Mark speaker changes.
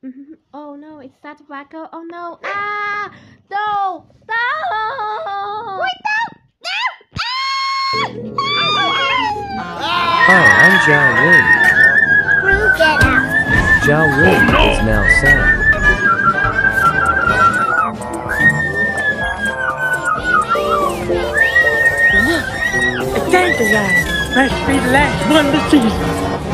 Speaker 1: Mhm. Oh no, it's that tobacco. Oh no. Ah! No! No!
Speaker 2: Oh, I'm Ja Rule.
Speaker 3: Rue, get out.
Speaker 2: Ja Rule is now sad.
Speaker 4: Thank you, guys. Must be the last one of the season.